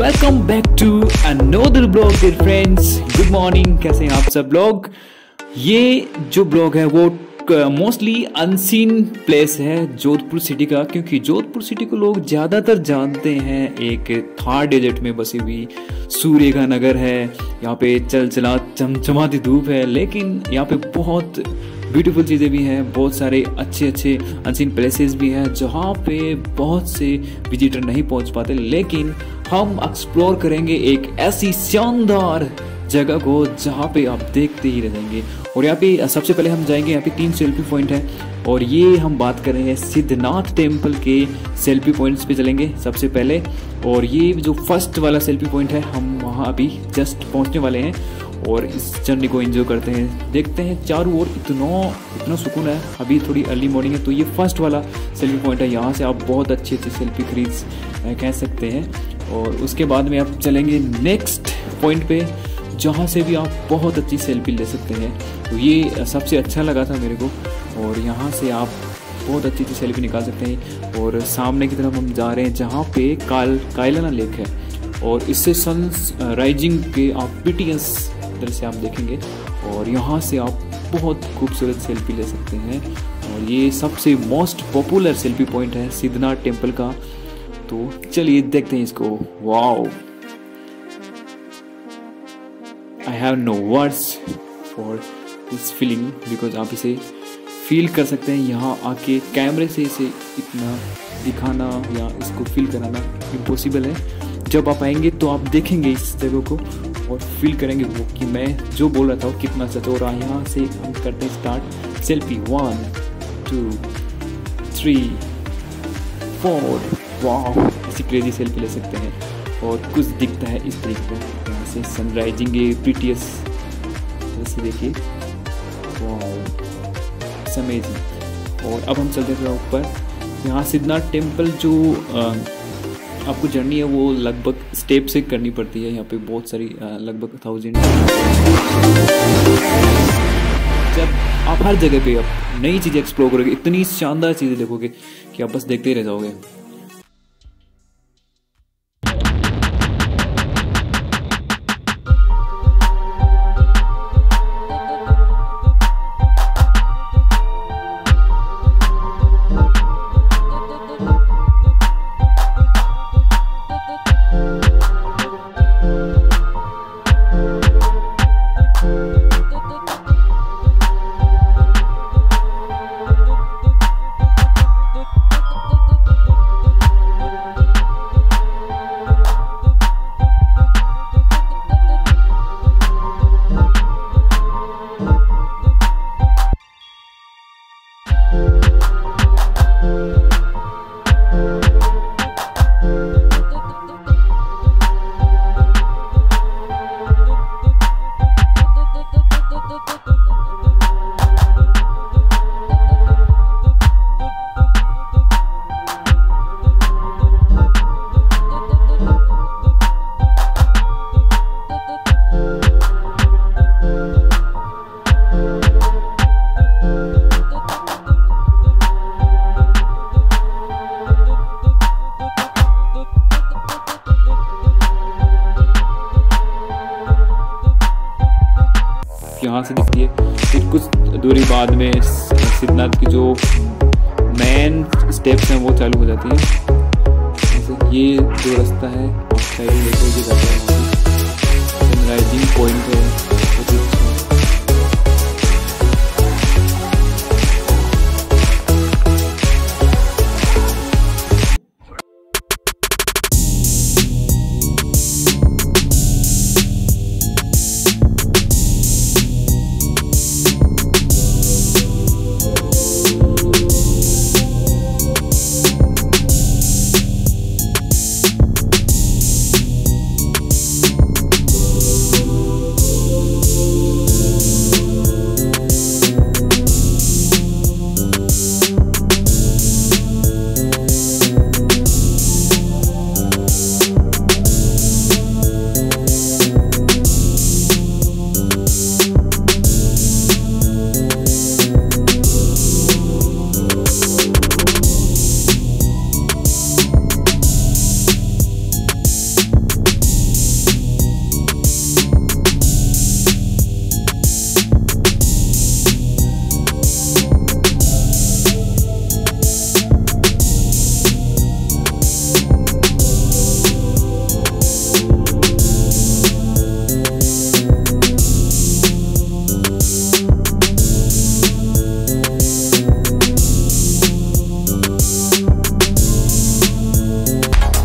Welcome back to another blog dear friends. Good morning, कैसे हैं आप सब लोग। ये जो ब्लॉग है वो मोस्टली अनसीन प्लेस है जोधपुर सिटी का, क्योंकि जोधपुर सिटी को लोग ज़्यादातर जानते हैं एक थार डेजर्ट में बसी हुई सूर्य का नगर है। यहाँ पे चलचला चमचमाती धूप है, लेकिन यहाँ पे बहुत ब्यूटीफुल चीज़ें भी हैं, बहुत सारे अच्छे अच्छे अनसीन प्लेसेस भी हैं जहाँ पे बहुत से विजिटर नहीं पहुँच पाते, लेकिन हम एक्सप्लोर करेंगे एक ऐसी शानदार जगह को जहाँ पे आप देखते ही रहेंगे। और यहाँ पे सबसे पहले हम जाएंगे, यहाँ पे 3 सेल्फी पॉइंट है और ये हम बात कर रहे हैं सिद्धनाथ टेम्पल के सेल्फी पॉइंट्स पे चलेंगे सबसे पहले। और ये जो फर्स्ट वाला सेल्फी पॉइंट है हम वहाँ अभी जस्ट पहुँचने वाले हैं और इस जर्नी को एंजॉय करते हैं। देखते हैं चारों ओर इतना सुकून है। अभी थोड़ी अर्ली मॉर्निंग है, तो ये फर्स्ट वाला सेल्फी पॉइंट है। यहाँ से आप बहुत अच्छे अच्छे सेल्फी खरीद कह सकते हैं। और उसके बाद में आप चलेंगे नेक्स्ट पॉइंट पे, जहाँ से भी आप बहुत अच्छी सेल्फी ले सकते हैं। तो ये सबसे अच्छा लगा था मेरे को, और यहाँ से आप बहुत अच्छी अच्छी सेल्फी निकाल सकते हैं। और सामने की तरफ हम जा रहे हैं जहाँ पे कायलाना लेक है, और इससे सन राइजिंग के आप BTS तरह से आप देखेंगे, और यहाँ से आप बहुत खूबसूरत सेल्फी ले सकते हैं। और ये सबसे मोस्ट पॉपुलर सेल्फी पॉइंट है सिद्धनाथ टेम्पल का। तो चलिए देखते हैं इसको। Wow, I have no words for this feeling, because आप इसे फील कर सकते हैं। यहाँ आके कैमरे से इसे इतना दिखाना या इसको फील कराना इम्पॉसिबल है। जब आप आएंगे तो आप देखेंगे इस जगह को और फील करेंगे वो कि मैं जो बोल रहा था वो कितना सच हो रहा है। यहाँ से हम करते हैं स्टार्ट। सेल्फी 1 2 3 4। वाह, ऐसी क्रेजी सेल्फी ले सकते हैं। और कुछ दिखता है इस तरीके का, यहाँ से सनराइजिंग BTS जैसे देखिए। वाह, अमेजिंग। और अब हम चलते थे ऊपर। यहाँ सिद्धनाथ टेम्पल जो आपको जर्नी है वो लगभग स्टेप से करनी पड़ती है। यहाँ पे बहुत सारी लगभग 1000। जब आप हर जगह पे आप नई चीज़ें एक्सप्लोर करोगे, इतनी शानदार चीज़ें देखोगे कि आप बस देखते ही रह जाओगे। यहाँ से दिखती है। फिर कुछ दूरी बाद में सिद्धनाथ की जो मेन स्टेप्स हैं वो चालू हो जाती है। जैसे ये जो रास्ता है सनराइजिंग पॉइंट है,